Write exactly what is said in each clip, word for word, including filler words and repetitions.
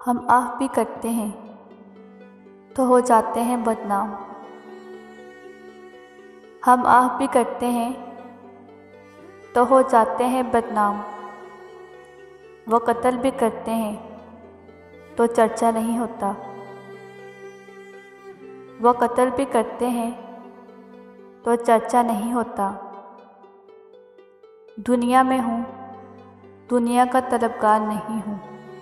हम आह भी करते हैं तो हो जाते हैं बदनाम। हम आह भी करते हैं तो हो जाते हैं बदनाम। वो कत्ल भी करते हैं तो चर्चा नहीं होता। वो कत्ल भी करते हैं तो चर्चा नहीं होता। दुनिया में हूँ, दुनिया का तलबगार नहीं हूँ।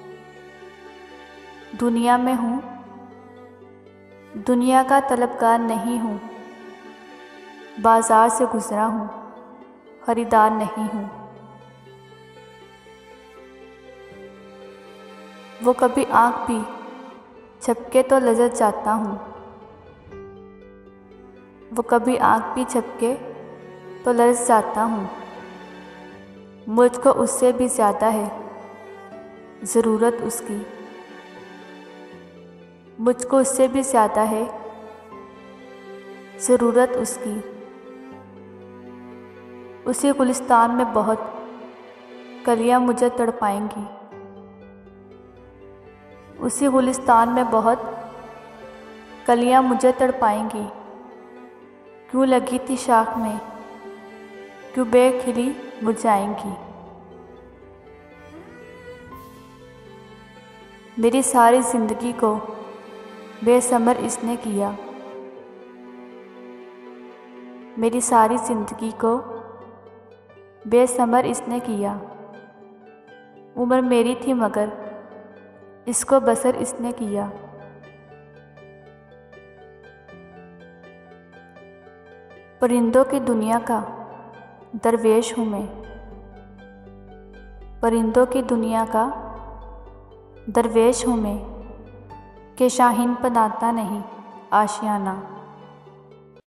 दुनिया में हूँ, दुनिया का तलबगार नहीं हूँ। बाजार से गुज़रा हूँ, खरीदार नहीं हूँ। वो कभी आँख भी झपके तो लजत जाता हूँ। वो कभी आँख भी झपके तो लजत जाता हूँ। मुझको उससे भी ज़्यादा है ज़रूरत उसकी। मुझको उससे भी ज़्यादा है ज़रूरत उसकी। उसी गुलिस्तान में बहुत कलियां मुझे तड़पाएंगी। उसी गुलिस्तान में बहुत कलियां मुझे तड़पाएंगी। क्यों लगी थी शाख में, क्यों बेखिली मुरझाएंगी। मेरी सारी ज़िंदगी को बेसमर इसने किया। मेरी सारी ज़िंदगी को बेसमर इसने किया। उम्र मेरी थी मगर इसको बसर इसने किया। परिंदों की दुनिया का दरवेश हूँ मैं। परिंदों की दुनिया का दरवेश हूँ मैं कि शाहीन बनाता नहीं आशियाना।